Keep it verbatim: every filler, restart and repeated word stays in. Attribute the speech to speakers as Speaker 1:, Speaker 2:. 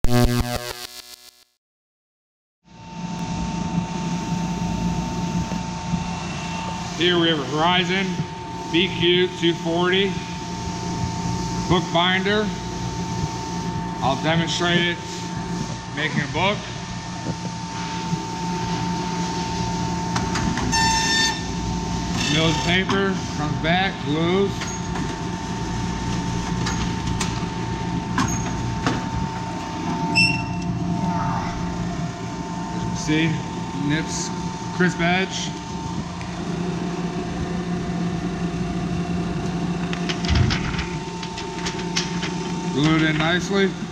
Speaker 1: Here we have a Horizon B Q two forty book binder. I'll demonstrate it making a book. Mills paper, comes back, glues. As you can see, nips crisp edge. Glued in nicely.